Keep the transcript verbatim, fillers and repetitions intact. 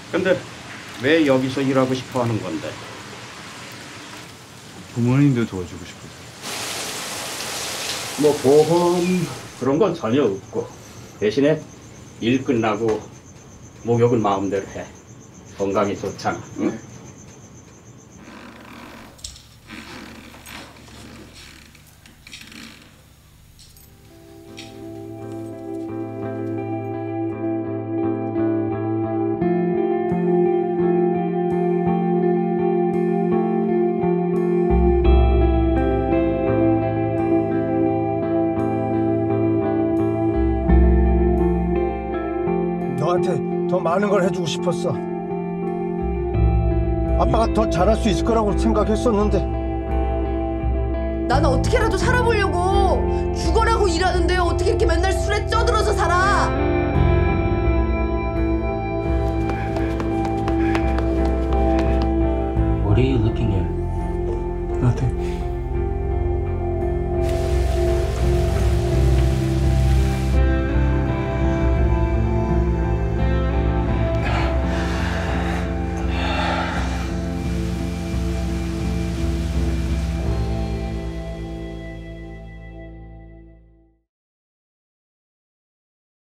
근데 왜 여기서 일하고 싶어 하는 건데? 부모님도 도와주고 싶어서. 뭐 보험 그런 건 전혀 없고 대신에 일 끝나고 목욕은 마음대로 해. 건강이 좋잖아. 응? 너한테 더 많은 걸 해주고 싶었어. 아빠가 더 잘할 수 있을 거라고 생각했었는데. 나는 어떻게라도 살아보려고 죽어라고 일하는데 어떻게 이렇게 맨날 술에 쪄들어서 살아? What are you looking at? Nothing.